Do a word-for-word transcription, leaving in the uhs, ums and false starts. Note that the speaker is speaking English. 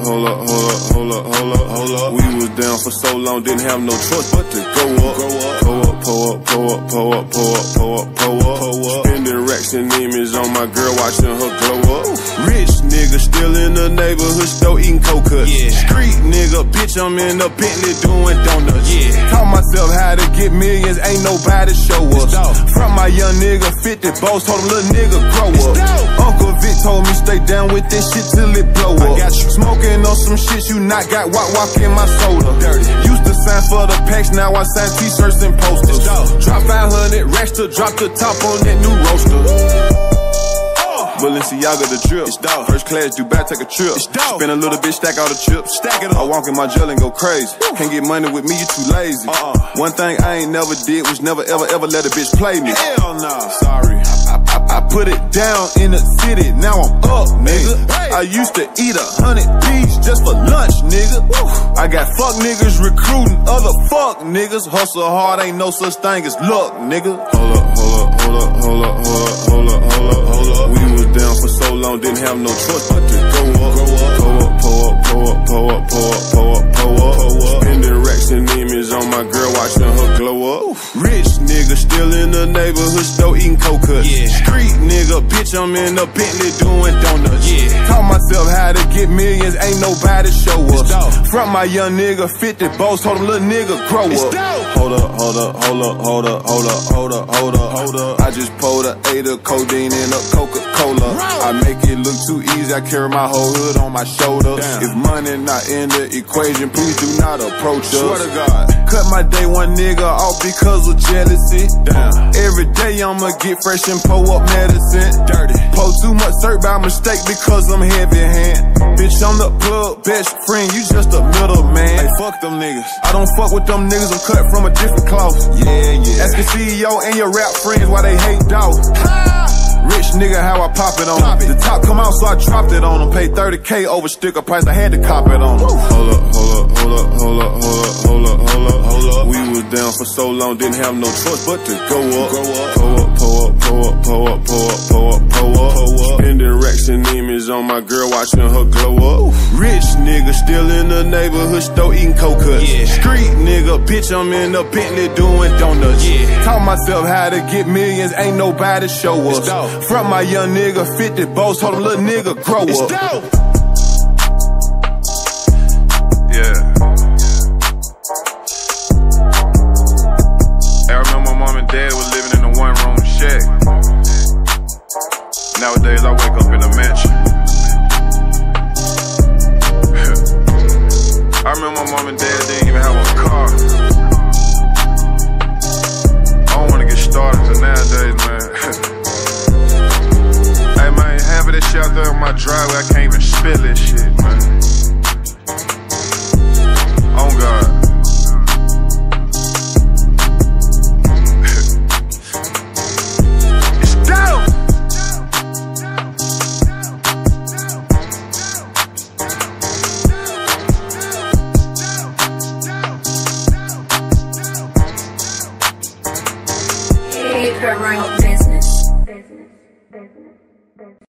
hold up, hold up, hold up, hold up, hold up. We was down for so long, didn't have no choice but to go up. Pull up, pull up, pull up, pull up, pull up, pull up, pull up, pull up. Spending racks and image on my girl, watching her glow up. Rich nigga still in the neighborhood store eating coke cuts. Yeah. Street nigga, bitch, I'm in the Bentley doing donuts. Yeah. Taught myself how to get millions, ain't nobody show us. From my young nigga, fifty boss, told him little nigga grow up. Uncle Vic told me stay down with this shit till it blow up. I got you smoking on some shit you not got, walk walk in my soda. Dirty. Used to sign for the packs, now I sign t-shirts and posters. Drop five hundred racks to drop the top on that new roaster. Balenciaga the drip. It's dog. First class, Dubai, take a trip. It's dog. Spend a little bit, stack all the chips. Stack it up. I walk in my jail and go crazy. Woo. Can't get money with me, you too lazy. Uh-uh. One thing I ain't never did was never ever ever let a bitch play me. Hell no. Nah. Sorry. I, I, I put it down in the city, now I'm up, nigga. Hey. I used to eat a hundred P's just for lunch, nigga. Woo. I got fuck niggas recruiting other fuck niggas. Hustle hard, ain't no such thing as luck, nigga. Hold up, hold up, hold up, hold up, hold up, hold up, hold up, hold up. We was down for so long, didn't have no choice but to go up. Pull up, pull up, pull up, pull up, pull up, pull up, pull up. Spending racks and image on my girl, watching her glow up. Rich nigga still in the neighborhood store eating coke cuts. Yeah. Street nigga, bitch, I'm in the Bentley doing donuts. Yeah. Taught myself how to get millions, ain't nobody show us. From my young nigga, fifty boss, told him little nigga grow up. Hold up, hold up, hold up, hold up, hold up, hold up, hold up, hold up. I just pulled a eight of codeine in a Coca-Cola. I make it look too easy, I carry my whole hood on my shoulder. Damn. If money not in the equation, please do not approach us. Swear to God. Cut my day one nigga off because of jealousy. Damn. Every day I'ma get fresh and pull up medicine. Dirty. Pull too much syrup by mistake because I'm heavy hand. Bitch, I'm the plug best friend, you just a middleman. Hey, fuck them niggas. I don't fuck with them niggas, I'm cut from a different cloth. Yeah, yeah. Ask your C E O and your rap friends why they hate dog. Rich nigga, how I pop it on pop it. The top come out, so I dropped it on them. Paid thirty K over sticker price, I had to cop it on them. Hold up, hold up, hold up, hold up, hold up, hold up, hold up, hold up. We was down for so long, didn't have no choice but to go up. Go up, pull up, pull up, pull up, pull up, pull up, pull up, pull up, pull up. Spending racks and image on my girl, watching her glow up. Rich nigga, still in the neighborhood store eating coke cuts. Yeah. Street nigga, bitch, I'm in the Bentley doing donuts. Yeah. Taught myself how to get millions, ain't nobody show us. From my young nigga, fifty boss, told him little nigga grow up. It's dope. Yeah. Hey, I remember my mom and dad was living in a one room shack. Nowadays I wake up in a mansion. I remember my mom and dad didn't even have a car. I don't wanna get started till nowadays, man. Hey man, half of this shit out there in my driveway, I can't even spell this shit, man. Oh God. It's dope! Keep her right business. Business, business, business.